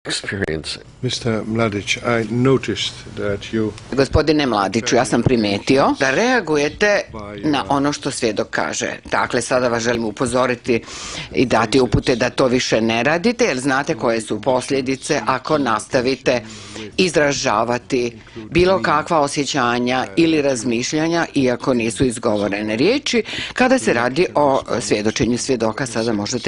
Gospodine Mladiću, ja sam primetio da reagujete na ono što svjedok kaže. Dakle, sada vas želim upozoriti i dati upute da to više ne radite, jer znate koje su posljedice ako nastavite izražavati bilo kakva osjećanja ili razmišljanja, iako nisu izgovorene riječi. Kada se radi o svjedočenju svjedoka, sada možete